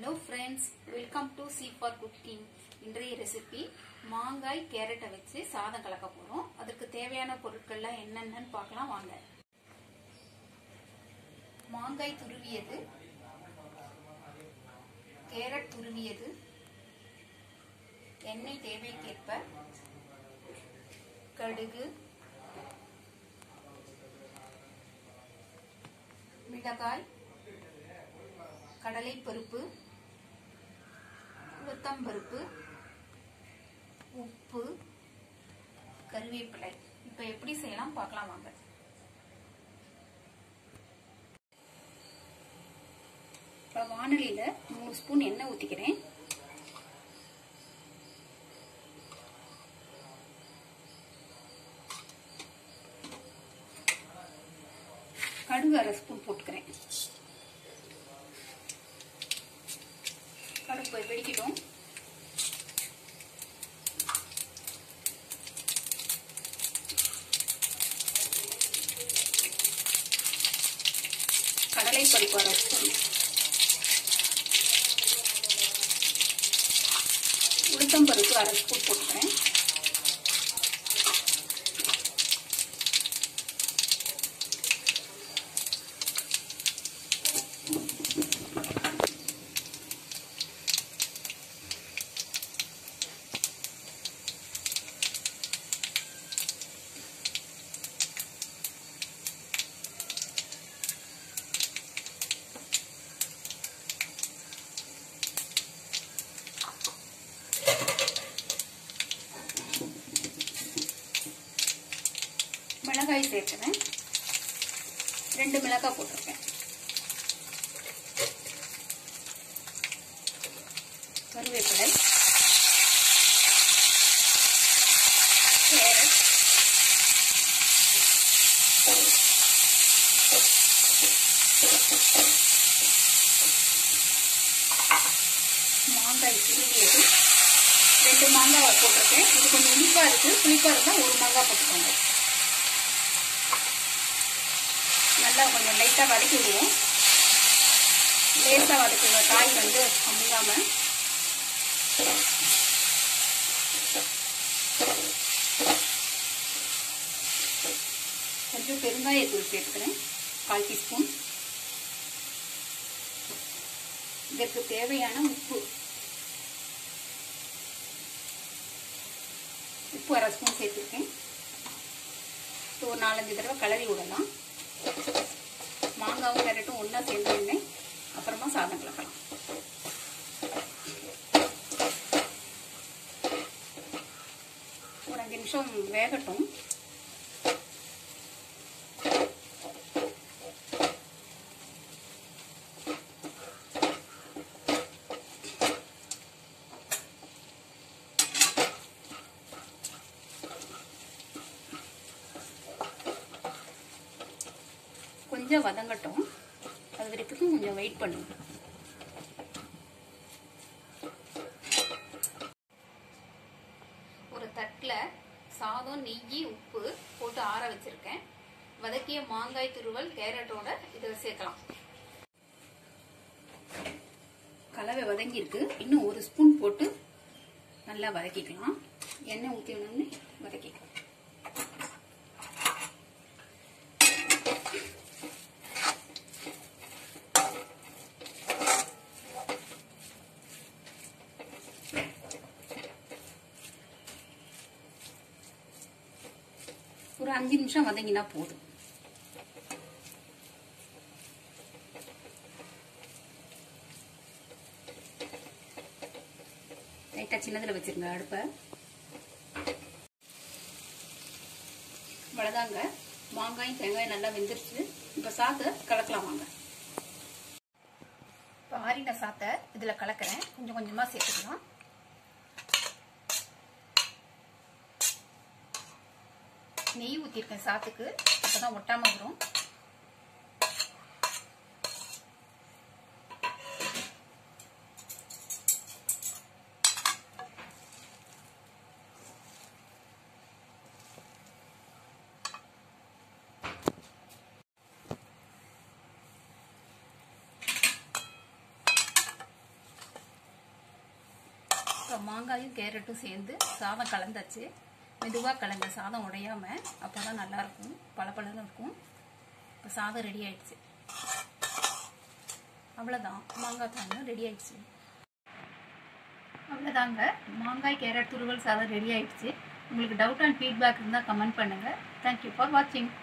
Hello friends, welcome to C for cooking. இன்றைய recipe மாங்காய் கேரட்டை வச்சு சாதம் கலக்க போறோம். அதுக்கு தேவையான பொருட்கள்லாம் என்னென்னன்னு பார்க்கலாம் வாங்க. மாங்காய் துருவியது, கேரட் துருவியது, எண்ணெய் தேவைக்கேற்ப, கடுகு, மிளகாய், கடலை பருப்பு, உளுத்தம் பருப்பு, உப்பு, கருவேப்பிலை. இப்ப எப்படி செய்யலாம் பார்க்கலாம் வாங்க. இப்ப வாணலியில 3 ஸ்பூன் எண்ணெய் ஊத்திக்கிறேன். கடுகு 1/2 ஸ்பூன் போட்டுக்கிறேன். கடுகு வெடிக்கட்டும். கடலை பருப்பு 1/2 ஸ்பூன், உளுத்தம் பருப்பு 1/2 ஸ்பூன் போட்டுக்கிறேன். மிளகாய் சேர்க்கிறேன். 2 மிளகாய் போட்டிருக்கேன். கருவேப்பிலை, கேரட், மாங்காய் துருவியது, 2 மாங்காய் போட்டிருக்கேன். இது கொஞ்சம் இனிப்பா இருக்கு, புளிப்பா இருந்தா 1 மாங்காய் போட்டுக்கோங்க. நல்லா கொஞ்சம் லைட்டா வதக்கி விடுவோம். லேசா வதக்குங்க, காய் வந்து அமுங்காம. கொஞ்சம் பெருங்காயத்தூள் சேர்த்துக்கிறேன், 1/4 டீஸ்பூன். இதற்கு தேவையான உப்பு 1/2 ஸ்பூன் சேர்த்துருக்கேன். ஒரு 4-5 தடவை கிளறி விடலாம். மாங்காவும் கேரட்டும் ஒன்னா சேர்ந்து அப்புறமா சாதம் கலக்கலாம். ஒரு 5 நிமிஷம் வேகட்டும். கொஞ்சம் வதங்கட்டும், அது வரைக்கும் கொஞ்சம் வெயிட் பண்ணுங்க. ஒரு தட்டுல சாதம், நெய், உப்பு போட்டு ஆற வச்சிருக்கேன். வதக்கிய மாங்காய் துருவல் கேரட்டோட இதில் சேர்க்கலாம். கலவை வதங்கி இருக்கு. இன்னும் 1 ஸ்பூன் போட்டு நல்லா வதக்கிக்கலாம். எண்ணெய் ஊற்றினோடனே வதக்கிக்கலாம். ஒரு 5 நிமிஷம் வதங்கினா போதும். லைட்டா சின்னதுல வச்சிருங்க அடுப்ப. வளதாங்க, மாங்காயும் தேங்காயும் நல்லா வெந்துருச்சு. இப்ப சாத்த கலக்கலாம் வாங்க. இப்ப ஆறின சாத்த இதுல கலக்கிறேன். கொஞ்சம் கொஞ்சமா சேர்த்துக்கலாம். நெய் ஊத்திருக்கேன் சாத்துக்கு, அப்பதான் ஒட்டாம வரும். இப்போ மாங்காயும் கேரட்டும் சேர்ந்து சாதம் கலந்தாச்சு. மெதுவாக கலந்த சாதம் உடையாமல், அப்போ தான் நல்லாயிருக்கும், பளபளன்னு இருக்கும். இப்போ சாதம் ரெடி ஆயிடுச்சு. அவ்வளோதான், மாங்காய் சாதம் ரெடி ஆயிடுச்சு. அவ்வளோதாங்க, மாங்காய் கேரட் துருவல் சாதம் ரெடி ஆயிடுச்சு. உங்களுக்கு டவுட் அண்ட் ஃபீட்பேக் இருந்தால் கமெண்ட் பண்ணுங்கள். தேங்க்யூ ஃபார் வாட்சிங்.